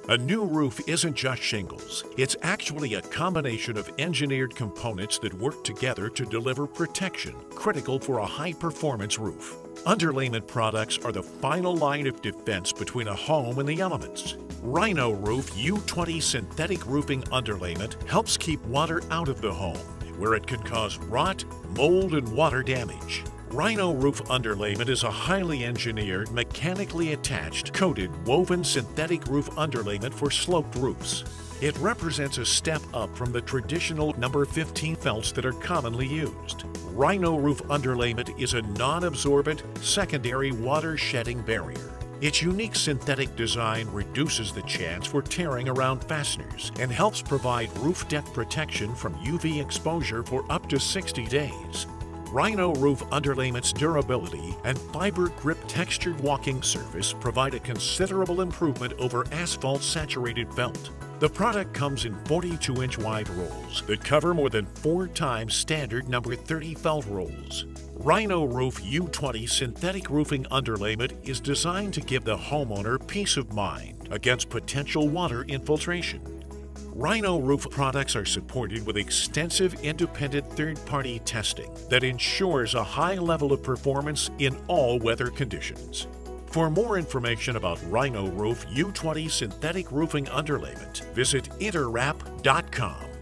A new roof isn't just shingles. It's actually a combination of engineered components that work together to deliver protection, critical for a high-performance roof. Underlayment products are the final line of defense between a home and the elements. RhinoRoof U20 Synthetic Roofing Underlayment helps keep water out of the home, where it can cause rot, mold, and water damage. RhinoRoof Underlayment is a highly engineered, mechanically attached, coated, woven synthetic roof underlayment for sloped roofs. It represents a step up from the traditional number 15 felts that are commonly used. RhinoRoof Underlayment is a non-absorbent, secondary water-shedding barrier. Its unique synthetic design reduces the chance for tearing around fasteners and helps provide roof deck protection from UV exposure for up to 60 days. RhinoRoof Underlayment's durability and fiber grip textured walking surface provide a considerable improvement over asphalt-saturated felt. The product comes in 42-inch wide rolls that cover more than 4 times standard number 30 felt rolls. RhinoRoof U20 Synthetic Roofing Underlayment is designed to give the homeowner peace of mind against potential water infiltration. RhinoRoof products are supported with extensive independent third-party testing that ensures a high level of performance in all weather conditions. For more information about RhinoRoof U20 Synthetic Roofing Underlayment, visit interwrap.com.